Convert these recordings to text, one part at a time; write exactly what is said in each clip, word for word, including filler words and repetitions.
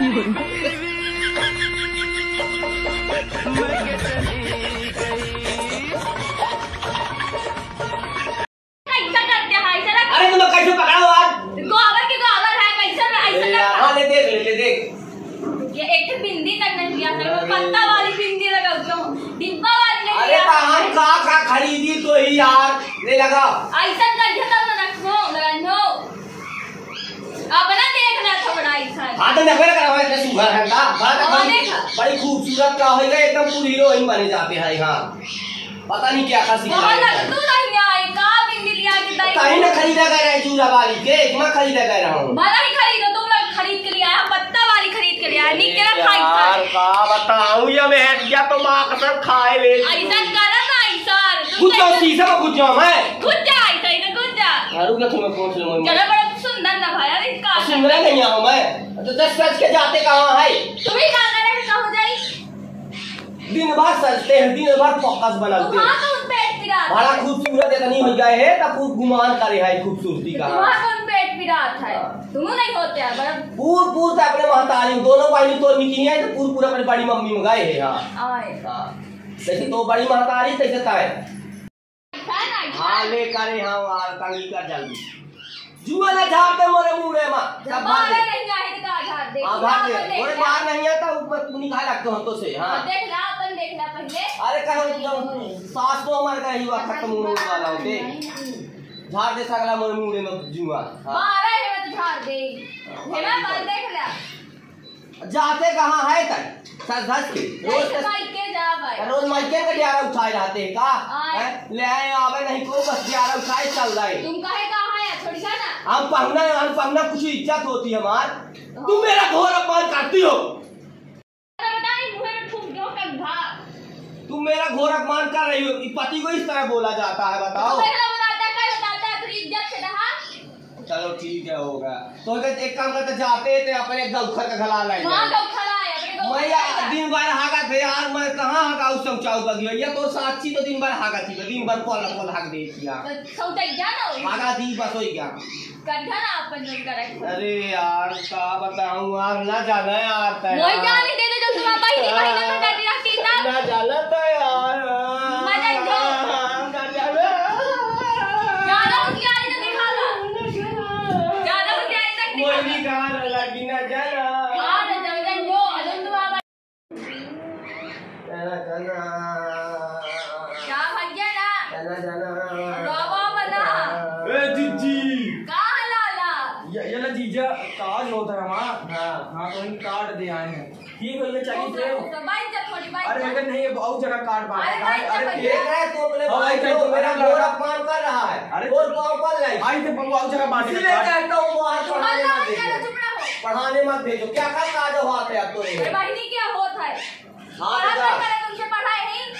अरे तुम कैसे पकड़ा हो आज? गोबर की गोबर है कैसे ऐसा? हाँ ले देख ले ले देख। ये एक बिंदी तक नहीं लिया था, वो पत्ता वाली बिंदी लगा उसको, डिब्बा वाली नहीं अरे कहाँ का का खरीदी तो ही यार ले लगा। ऐसा कर तब ना रखो लगानो अपना देखना था बड़ा ऐसा। हाँ तो नखरे करवाए इतने सुगर है ना बड़ी खूबसूरत का होएगा एकदम पूरी हीरोइन बने जाते हैं यहाँ। पता नहीं क्या खासी तू नहीं आए का बिंदी लिया कि दाई कहीं ना खरीदा कर रहे चूड़ा वाली के मैं खरीदा कर रहा हूँ। भला ही खरीदो, तुम लोग खरीद के लिया पत्ता वाली खरीद के लिया निकला खाई यार का बताऊं ये मैं या तो मां कसम खाए ले ऐसा करा ना ऐसा कुछ तो शीशे में कुछ जाओ मैं खुद जा ऐसा इधर खुद जा यार रुक तुम्हें फोन से मैं चलो बड़ा सुंदर ना भाई यार इसका सुंदर नहीं आऊं मैं तो दस सच के जाते कहां है तुम ही कहां करे कहां जाई दिन भर सजते हैं दिन भर फोकस बनाते हैं। हां तो उस पेट पिरा बड़ा खूबसूरत इतनी हो गए है तब खूब गुमान करे है खूबसूरती का। वहां कौन पेट पिरात है तुम नहीं होते हैं बड़ा पूर पूर से अपने महतारी दोनों भाई तो मिकी है तो पूर पूरा अपनी बड़ी मम्मी में गए है। हां आए हां जैसे तो बड़ी महतारी तैसे ता है हां ले करे हां वार कंगी कर जल्दी जुआ ना झाड़ दे मोरे मुंह में सब बात नहीं आए तो का झाड़ दे हां झाड़ दे मोरे बाहर नहीं आता ऊपर तू निकाल रखते हो तो से। हां देख ला अपन देखना पहले। अरे कहो सास तो हमारे का ही हुआ खत्म होने वाला होते झाड़ दे सगला मोरे मुंह में जुआ। मारा है मैं तो झाड़ दे है ना बात देख ले जाते कहां है तक सर धस के रोज माइक के जा भाई रोज माइके का ग्यारह उठाए रहते हैं का ले आए आवे नहीं को बस ग्यारह उठाए चल रहा है। तुम काहे कहां है छोड़ी जा ना हम पहना हम पहना कुछ इज्जत होती है हमार तुम मेरा घोर अपमान करती हो बता नहीं मुंह में ठूक दो कंधा तुम मेरा घोर अपमान कर रही हो पति को इस तरह बोला जाता है बताओ। तो मेरा बताता क्या बताता है फिर इज्जत से रहा। चलो ठीक है होगा तो एक काम करते जाते थे अपने गौखर का घला लाए वहां गौखर आए अपने मैं दिन भर हागा थे यार मैं कहां हागा उस शौचाऊ बगी ये तो साक्षी तो दिन भर हागा थी दिन भर पोल पोल हाग दे दिया तो शौचाई जा ना हागा थी बस होई क्या कढ़ा ना अपन जोड़ कर। अरे यार का बताऊं यार ना जाना यार था वही जाने दे दे जो सुबह बहनी बहनी में करती रहती था ना जाना था यार मजा जो ना जाना ज्यादा होशियारी तो दिखावा ज्यादा होशियारी तक कोई नहीं कहां लगी ना जाना हां ना जंगल जो अजन दुआ जाना जाना क्या भैया ना जाना जाना बाबा बना ए जीजी कहां लाला ये ये ना जीजा कार्ड होता है हमारा। हाँ हाँ तो इन कार्ड दे आए हैं ठीक है ये चाहिए थे तो बाई जा थोड़ी बाई अरे लेकिन नहीं ये बहुत जगह कार्ड बांट अरे भाई, अरे जब देख रहा है तो अपने हाँ, भाई भाई, को तो मेरा मेरा घोर अपमान कर रहा है अरे और पाँव पर लाई आई थे बहुत जगह बांटे इसलिए कार्ड। कहता हूँ बाहर पढ़ाने अल्लाह मत चलो भेजो चुप रहो पढ़ाने मत भेजो क्या कर काज बात है अब तो अरे बहनी क्या होता है हाँ पढ़ा बेटा करे तुमसे पढ़ाई नहीं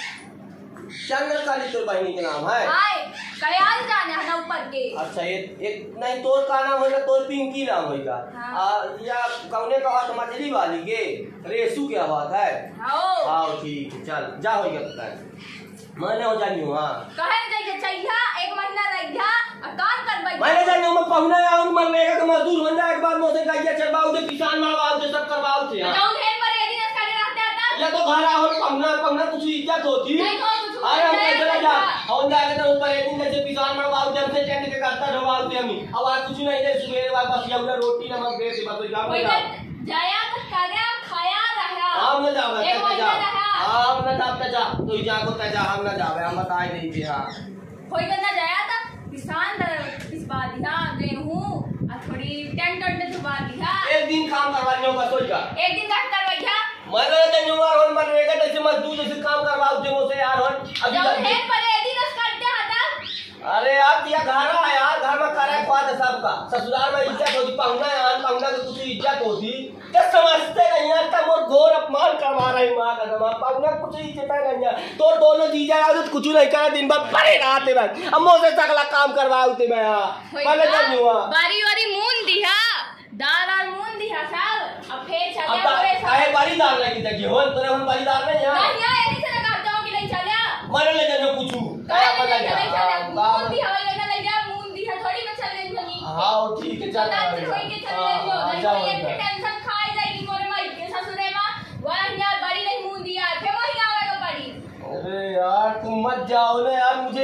चंद्रकाली तो बहनी के नाम है। आए कयाल जाने है ना ऊपर के अच्छा ये एक नहीं तोर का नाम होगा तोर पिंकी नाम होगा हाँ। या कौने का बात मछली वाली के रेसू क्या बात है। आओ हाँ ठीक है चल जा होगा पता है मैंने हो जानी हूँ। हाँ कहे जाइए चाहिए एक महीना लग गया और काम कर बैठ मैंने जानी हूँ मैं पहुना आऊँ मरने का मजदूर बन जाए एक बार मोसे गाइया चलवाओ दे किसान मरवाओ दे सब करवाओ थे। बताऊं ढेर पर यदि नस करे रहते आता या तो घर आओ पहुना पहुना कुछ इज्जत होती नहीं तो कुछ अरे हम कैसे चला जा हम जाके तो ऊपर एक दिन जैसे किसान मरवाओ जब से चैन के करता ढवाओ थे हम अब आज कुछ नहीं दे सुबह वाला बस ये रोटी नमक दे दे बस जा कोई जाया तो खाया खाया रहा हम न जावे एक महीना रहा हम न जाते जा तो जा को तजा हम न जावे हम बताए नहीं थे। हां कोई करना जाया था किसान इस बात दिया गेहूं और थोड़ी टेंट टेंट छुपा दिया एक दिन काम करवाने होगा तो जा एक दिन का करवाइया मैं तो तन्यूर और मन रहेगा जैसे मजदूर जैसे काम करवाओ थे मुझसे यार और अभी जब ढेर पर यदि नस करते आता अरे यार दिया घर है यार घर में करे ख्वाद है सबका ससुराल में इज्जत होती पहुना है पहुना की कुछ इज्जत होती क्या समझते नहीं है तब और घोर अपमान करवा रही मां का जमा पहुना कुछ इज्जत नहीं है तो दोनों जीजा यार कुछ नहीं करे दिन भर पड़े रहते भाई अब मुझसे सगला काम करवाओते मैं पहले जब हुआ बारी बारी मून दिया दाल और मून दिया सब अब फिर चले अब पूरे काहे बलिदान नहीं की हो तोरे हम बलिदान नहीं है नहीं है ऐसे से करता हूं कि नहीं चले मरे ले जानो पूछू काहे ले चले मून दी हवा लेना ले जा मून दी थोड़ी में चल गई बनी हां ठीक है चल होई के चल गई जो नहीं ये टेंशन खाई जाएगी मोरे माई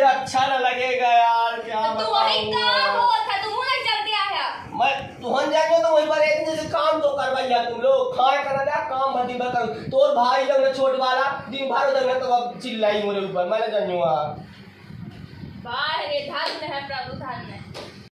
अच्छा न लगेगा यार क्या तो तू वही कहाँ हो था तू मुझे जल्दी आया मैं तुहन जाएंगे तो वहीं पर एक दिन से काम तो करवाइया तुम लोग खाए करना जा काम भर दिन भर करो तोर भाई लोग ने छोट वाला दिन भर उधर में तो अब चिल्लाई मोरे ऊपर मैं न जानू बाहर रे धन है प्रभु धन है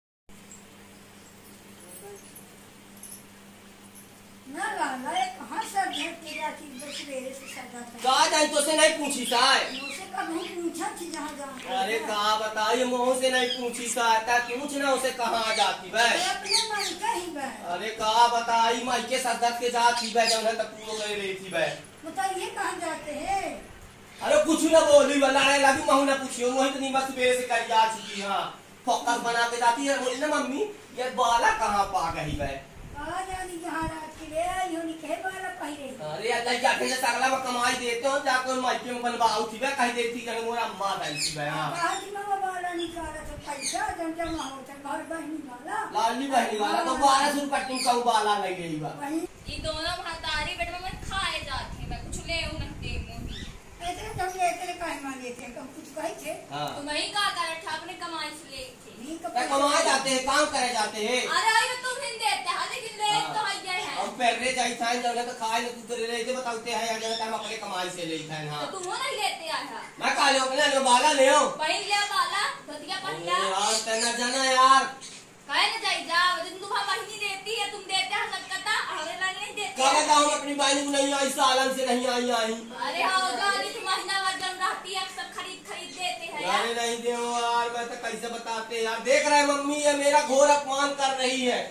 ना लाला ये कहाँ से भेंट की जाती बस मेरे से सदा तक का जाई तो से नहीं पूछी साय मुझसे कभी पूछा थी जहाँ जहाँ अरे का बताइए मोह से नहीं पूछी साय ता पूछ ना उसे कहाँ जाती बे मैं अपने मन का ही बे अरे का बताई माई के सदत के जाती बे जब तक पूरो गए रही थी बे बताइए कहाँ जाते हैं अरे कुछ ना बोली वाला रे लगी महू ना पूछियो मोहित नहीं बस मेरे से कर जा चुकी हां फोकस बना के जाती है बोली ना मम्मी ये बाला कहाँ पा गई बे आ जानी जहाँ रात के ले आई होनी कहे वाला पहले अरे अल्लाह या के सगला में कमाई देते हो जाकर माइके में बनवाऊ थी बे कह देती जने मोरा मां दाई थी बे हां कहा कि मामा वाला निकाला तो पैसा जब जमा होता घर बहनी वाला लाली बहनी वाला तो बारह सौ रुपया तुम कऊ बाला लग गई बा वही ये दोनों भतारी बेटे में खाए जाते हैं मैं कुछ ले हूं नहीं मोही ऐसे हम लेते कहीं मान लेते हैं कब कुछ कहे थे हां तुम ही का कर था अपने कमाई से ले थे नहीं पे कमाए जाते हैं काम करे जाते हैं अरे आई तुम हिंद देते हैं लेकिन ले तो है ये है हम पहले जाई था जब तो खाए न तू करे रहे थे बताते हैं अगर हम अपने कमाई से ले था हां तो तुम नहीं लेते आया मैं काले अपने जो बाला ले हो पहन लिया वाला धोतिया पहन लिया यार तेना जाना यार काहे न जाई जा दिन तुम महीने देती है तुम देते हैं सकता हमें लाने नहीं देते क्या बता हम अपनी बहन को नहीं आई सालन से नहीं आई आई अरे हाँ जानी तुम महीना भर जब रहती है सब खरीद खरीद देते हैं यार अरे नहीं दे यार मैं तो कैसे बताते यार देख रहे मम्मी ये मेरा घोर अपमान कर रही है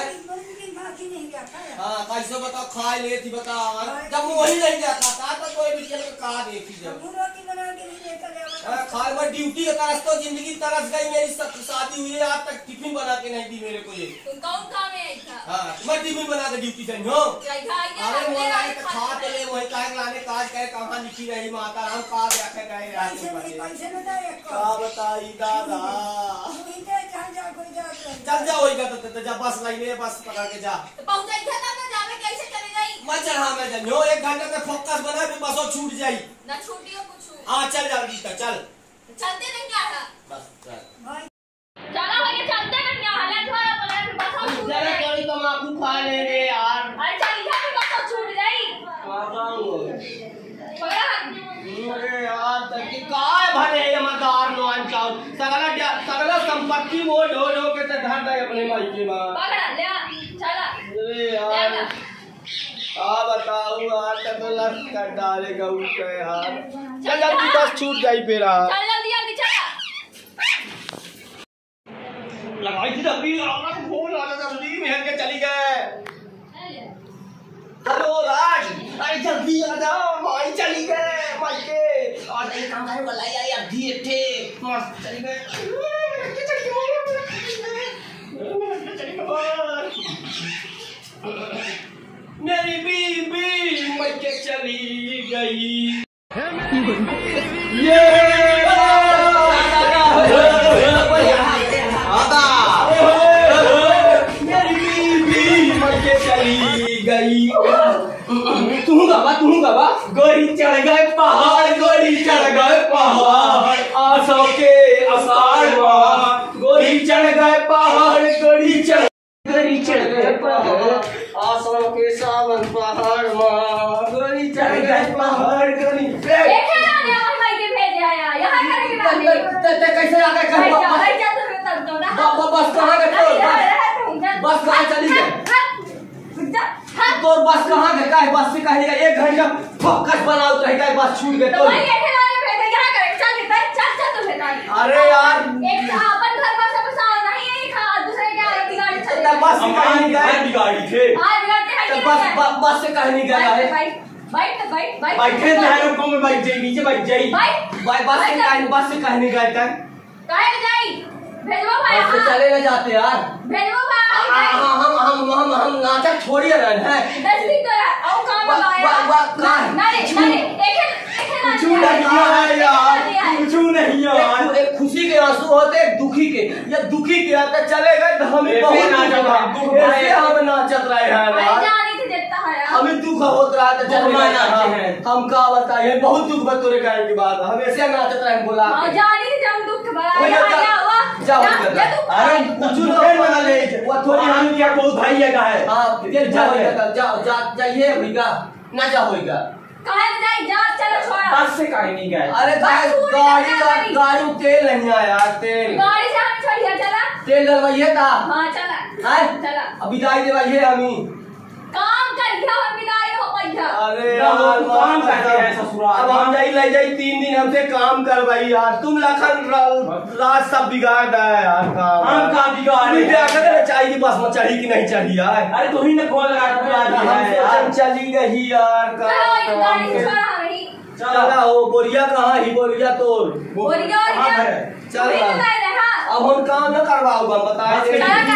हाँ कैसे बताओ खाए ले थी बता जब वो वही नहीं जाता था तो कोई भी चल कहा देती जब खाए मैं ड्यूटी का तरस तो जिंदगी तरस गई मेरी शादी हुई है आज तक टिफिन बना के नहीं दी मेरे को ये तुम कौन काम है ऐसा हाँ मैं टिफिन बना के ड्यूटी गई हो अरे वो लाए तो खा तो ले वही काहे लाने काज करे कहाँ लिखी रही माता राम का देखे गए का बताई दादा चल जा वही का तो जा बस लाइने बस पकड़ के जा तो पहुंचाई था तब ना जावे कैसे चले गई मैं चढ़ा मैं जन्यो एक घंटे में फोकस बना फिर बसों छूट जाई ना छूटियो कुछ हाँ चल जल्दी तक चल चलते नहीं क्या था बस चल चला भैया चलते नहीं क्या हालत है बोला फिर बस छूट जरा गई कोई तमाकू खा ले रे यार अरे चल इधर भी बस छूट गई पकड़ा अरे यार तक काय भरे मदार नोन चाउ सगला सगला संपत्ति वो ढो ढो के ते धर दे अपने मायके में पकड़ा ले चला अरे यार आ बताओ यार तक लग कर डालेगा उसके यार चल जल्दी बस छूट जाई पेरा चल जल्दी जल्दी चला लगाई थी जल्दी आना तो फोन आना जल्दी मेहर के चली गए हेलो राज अरे जल्दी आ जाओ माई चली गए माई के और एक काम है वाला यार यार दिए थे मस्त चली गए मेरी बीबी माई के चली गई ये तू गवा तू गवा गोरी चढ़ गए पहाड़ गोरी चढ़ गए पहाड़ आसों के आसार गोरी चढ़ गए पहाड़ गोरी चढ़ गोरी चढ़ गए पहाड़ आसों के सावन पहाड़ माँ गोरी चढ़ गए पहाड़ गोरी देखे ना ने और भाई के भेजे आया यहां करे के ते कैसे आ गए घर वापस बस कहां गए बस कहां चली गई तो बस कहाँ गए काहे बस से कहेगा एक घंटा फोकस बनाओ तो है बस छूट गए तो भाई देखे ना ने भेजे यहां करे चल निकल चल चल तो भेज अरे यार एक अपन घर पर सब साथ नहीं है एक दूसरे के आगे गाड़ी चल तो बस से कहीं नहीं गए गाड़ी थे हां बिगड़ते हैं तो बस बस से कहीं नहीं गया है भाई बैठ बैठ बैठ बैठे तो है रुको में बैठ जाई नीचे बैठ जाई भाई बस से कहीं बस से कहीं नहीं गए तक काहे जाई भेजो भाई बस से चले ना जाते यार भेजो भाई हम हम हम हम हम नाचा छोड़ी रहे हैं दस दिन तो और काम लगाया ना रे ना रे देखे देखे ना कुछ नहीं है यार कुछ नहीं यार एक खुशी के आंसू होते एक दुखी के ये दुखी के आते चले गए तो हमें बहुत नाचत रहे ऐसे हम नाचत रहे हैं यार जाने से देता है हमें दुख होत रहा था जब मैं नाचे हैं हम का बताइए बहुत दुख बतोरे कहने की बात हमेशा नाचत रहे बोला जाने से हम दुख जा जा जा हुआ जा हो जा जा तू अरे कुछ ना बना ले वो थोड़ी हम क्या बहुत भाई है का है हां फिर जा जा जा जाइए होएगा ना जा होएगा कहां जाए जा चलो छोड़ा बस से काहे नहीं गए अरे गाड़ी गाड़ी में तेल नहीं आया तेल गाड़ी से हम छोड़िया चला तेल डलवाइए था हां चला हां चला अभी दाई देवाइए हमी काम कर दिया हम विदाई हो पैसा अरे यार काम करते हैं ससुराल अब हम जाई ले जाई तीन दिन हमसे काम करवाई यार तुम लखन रात सब बिगाड़ रहा है यार काम हम का बिगाड़े क्या कहते चाहिए बस में चढ़ी कि नहीं चढ़ी यार अरे तू ही ने कॉल लगा के बुला दिया है यार हम चली गई यार चलो गाड़ी काम छोड़ा रही चला हो बोरिया कहाँ ही बोरिया तो बोरिया कहां है चल अब हम काम न करवाओगे हम बताए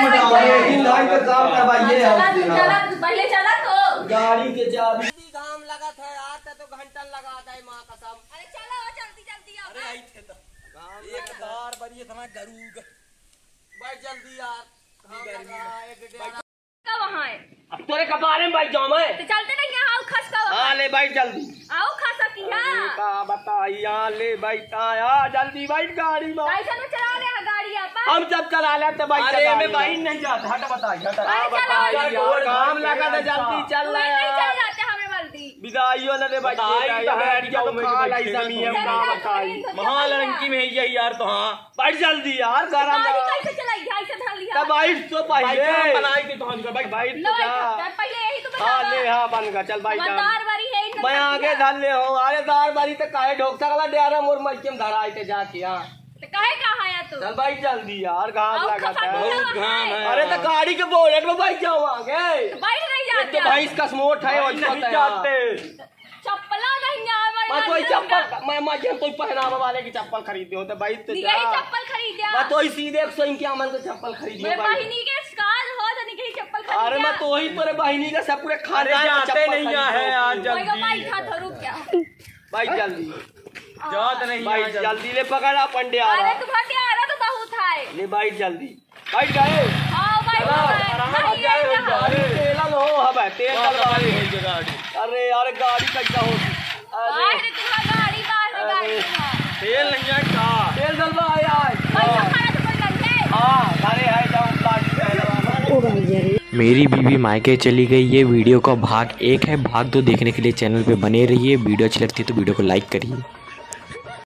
दिन लाइन पे काम करवाइए चला पहले चला तो गाड़ी के चाबी काम लगा था यार तो घंटा लगा था मां कसम अरे चलो जल्दी जल्दी आओ अरे आई थे तो काम एक बार बड़ी इतना गरूग भाई जल्दी यार काम लगा एक डेढ़ का वहां है अब तोरे कपारे में भाई जाओ मैं तो चलते नहीं आओ खस का हां ले भाई जल्दी आओ खस की हां का बता यहां ले भाई आया जल्दी भाई गाड़ी में कैसे न चला ले गाड़ी आपा हम जब चला लेते भाई अरे मैं भाई नहीं जाता हट बता हट अरे चलो यार काम लगा था जल्दी चल नहीं नहीं चल जाते हमें जल्दी विदाइयो न दे भाई बताई तो है क्या तो खा लाई जमीन का बताई महालंकी में है यार तो हां भाई जल्दी यार गरम गाड़ी कैसे चलाई ढाई से धर लिया तब भाई तो पहले बनाई के तो हम भाई भाई लो तो भाई जा पहले यही तो बता हां ले हां बन गया चल भाई जा मदार वाली है इनका मैं आगे धर ले हो अरे दार बारी तो काहे ढोक सकला डेरा मोर मलकेम धराई ते जाके हां तो काहे कहां आया तू चल भाई जल्दी यार घाम आओ, लगा खफा था बहुत घाम है। अरे तो गाड़ी के बोलेट में भाई जाओ आगे तो बैठ नहीं एक जाते तो भाई इसका स्मोट है और नहीं नहीं जाते चप्पला नहीं आवे मैं तो चप्पल मैं मैं तो पहनावा वाले की चप्पल खरीदे होते भाई तो जा यही चप्पल खरीदिया मैं तो सीधे एक सौ इक्यावन का चप्पल खरीदी मेरे भाई बहिनी के स्काल हो तो नहीं चप्पल खरीदिया अरे मैं तो वही तेरे बहिनी का सब पूरे खाने अरे जाते नहीं है यार कोई का जल्दी भाई था धरू क्या भाई जल्दी जात नहीं भाई जल्दी ले पकड़ा पंडे आ अरे रहा तू भटिया आ रहा तो बहुत है ले भाई जल्दी भाई गए हां भाई अरे भाई तेल लो अब तेल डलवा अरे यार गाड़ी कैसा होती अरे तुम्हारी गाड़ी बाहर है गाड़ी में तेल नहीं है का तेल डलवा आया पैसा खाना तो कोई लग है हां अरे है जाऊं गाड़ी में मेरी बीवी मायके चली गई। ये वीडियो का भाग एक है। भाग दो देखने के लिए चैनल पे बने रहिए। वीडियो अच्छी लगती है तो वीडियो को लाइक करिए।